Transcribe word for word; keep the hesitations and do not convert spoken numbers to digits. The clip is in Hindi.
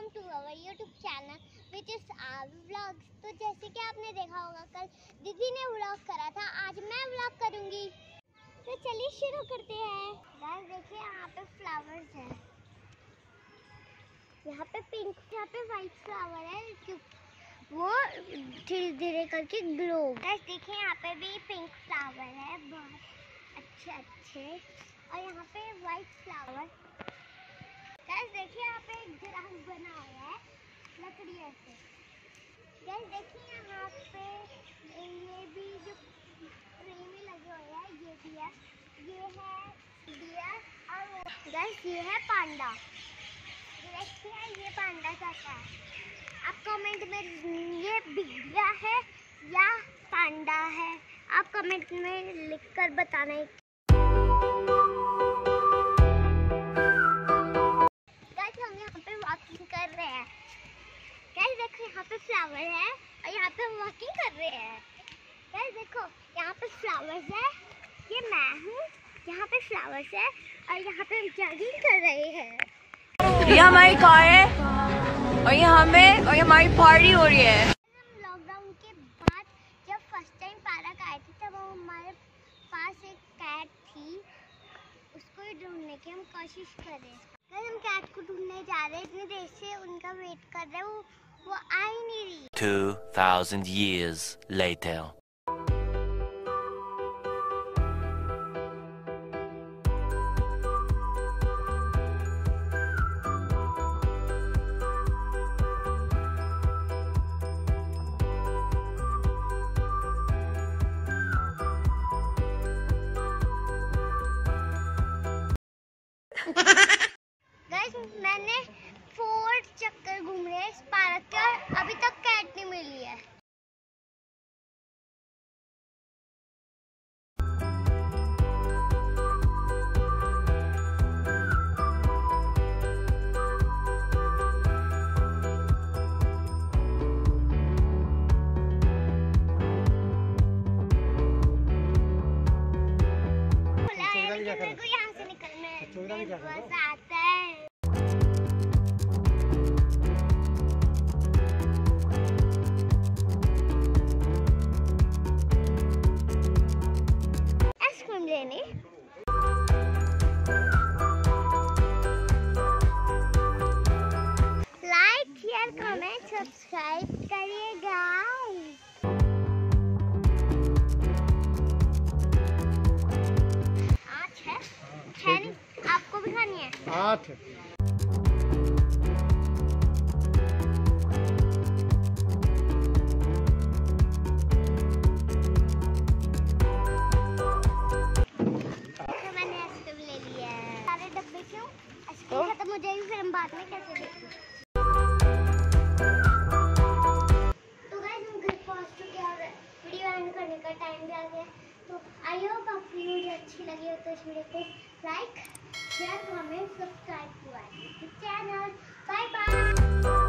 Welcome to our YouTube channel which is Aavi vlogs. तो जैसे कि आपने देखा होगा कल दीदी ने व्लॉग करा था, आज मैं व्लॉग करूंगी। तो चलिए शुरू करते हैं। गाइस देखिए यहाँ पे फ्लावर्स हैं, यहाँ पे पिंक, यहाँ पे वाइट फ्लावर है, वो धीरे धीरे करके ग्लो। गाइस देखिए यहाँ पे भी पिंक फ्लावर है, बहुत अच्छे अच्छे, और यहाँ पे वाइट फ्लावर। गाइस देखिए यहाँ पे एक ड्राम बना हुआ है लकड़ी से। गाइस देखिए यहाँ पे ये भी जो फ्रेम में लगे हुए हैं, ये भी है, ये है डियर, और गाइस ये है पांडा। देखिए ये पांडा कैसा है, आप कमेंट में ये बिगड़ा है या पांडा है, आप कमेंट में लिखकर बताना। कर रहे हैं गाइस, देखो यहाँ पे फ्लावर है और यहाँ पे वॉकिंग कर रहे हैं। गाइस देखो यहाँ पे फ्लावर्स है, ये मैं हूँ, यहाँ पे फ्लावर्स है और यहाँ पे हम जॉगिंग कर रहे हैं। ये हमारी कार है और यहाँ में और हमारी पार्टी हो रही है। हम लॉकडाउन के बाद जब फर्स्ट टाइम पार्क आए थे तब हमारे पास एक कैट थी, उसको ही ढूंढने की हम कोशिश कर रहे हैं। हम कैट को ढूंढने जा रहे हैं, इतनी देर से उनका वेट कर रहे हैं, वो वो आ ही नहीं रही। Two thousand years later. मैंने फोर चक्कर घूम रहे इस पार्क के और अभी तक कैट नहीं मिली है। मेरे को यहाँ से निकलना है, आता है। लाइक शेयर कमेंट सब्सक्राइब करिएगा। आठ है, है नहीं, आपको भी खानी है। आठ खत्म हो जाएगी फिर हम बाद में कैसे देखें। तो गाइस हम घर पहुंच चुके हैं और वीडियो एंड करने का टाइम भी आ गया। तो आई होप आपको वीडियो अच्छी लगी हो तो इस वीडियो को लाइक शेयर कमेंट सब्सक्राइब करें चैनल। Bye bye.